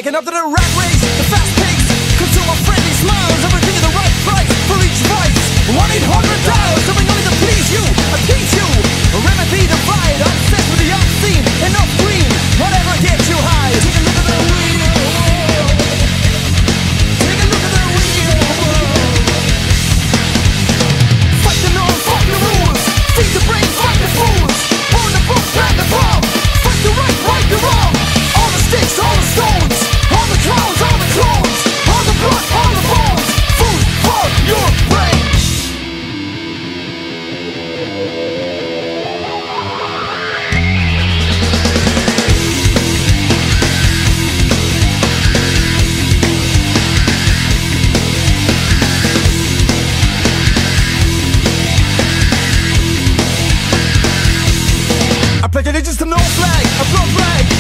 waking up to the rat race, the fast pace. Consume my friendly smiles, everything at the right price for each vice. 1-800 dials, something only to please you, appease you. A remedy divide, obsessed with the obscene, enough green, whatever gets you high. Take a look at the real world. Take a look at the real world. Fight the norm, fuck the rules. Feed the brain, fight the fools. On the book, plant the bomb. Fight the right the wrong. All the sticks, all the stones. All the clowns, all the clones. All the blood, all the bones. Food for your brain. I pledge allegiance to no flag, a blood flag.